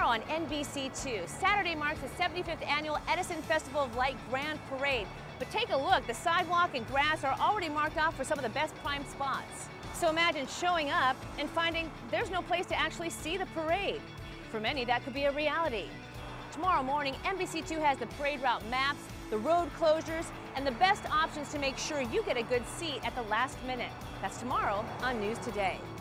Tomorrow on NBC2, Saturday marks the 75th Annual Edison Festival of Light Grand Parade. But take a look, the sidewalk and grass are already marked off for some of the best prime spots. So imagine showing up and finding there's no place to actually see the parade. For many, that could be a reality. Tomorrow morning, NBC2 has the parade route maps, the road closures, and the best options to make sure you get a good seat at the last minute. That's tomorrow on News Today.